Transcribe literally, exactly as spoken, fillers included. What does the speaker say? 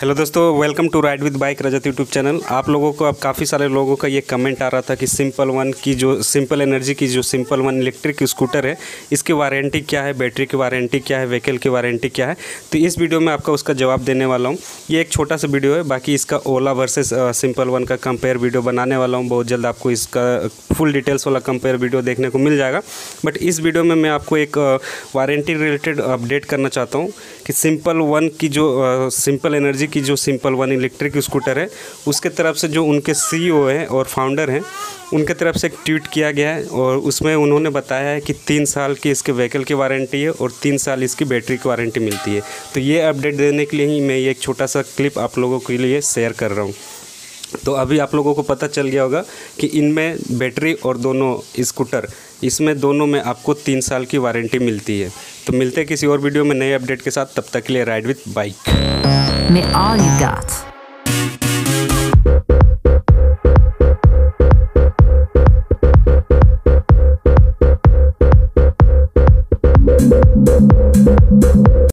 Hello दोस्तों, welcome to ride with bike Rajat YouTube channel. आप लोगों को अब काफ़ी सारे लोगों का ये कमेंट आ रहा था कि सिंपल वन की जो सिंपल एनर्जी की जो सिंपल वन इलेक्ट्रिक स्कूटर है, इसकी वारंटी क्या है, बैटरी की वारंटी क्या है, व्हीकल की वारंटी क्या है। तो इस वीडियो में आपका उसका जवाब देने वाला हूँ। ये एक छोटा सा वीडियो है, बाकी इसका ओला वर्सेस सिंपल वन का कंपेयर वीडियो बनाने वाला हूँ। बहुत जल्द आपको इसका फुल डिटेल्स वाला कंपेयर वीडियो देखने को मिल जाएगा। बट इस वीडियो में मैं आपको एक वारंटी रिलेटेड अपडेट करना चाहता हूँ कि सिंपल वन की जो सिंपल एनर्जी की जो सिंपल वन इलेक्ट्रिक स्कूटर है, उसके तरफ से जो उनके सीईओ हैं और फाउंडर हैं, उनके तरफ से एक ट्वीट किया गया है और उसमें उन्होंने बताया है कि तीन साल की इसके व्हीकल की वारंटी है और तीन साल इसकी बैटरी की वारंटी मिलती है। तो ये अपडेट देने के लिए ही मैं ये एक छोटा सा क्लिप आप लोगों के लिए शेयर कर रहा हूँ। तो अभी आप लोगों को पता चल गया होगा कि इनमें बैटरी और दोनों स्कूटर, इसमें दोनों में आपको तीन साल की वारंटी मिलती है। तो मिलते हैं किसी और वीडियो में नए अपडेट के साथ। तब तक के लिए राइड विद बाइक में all you got.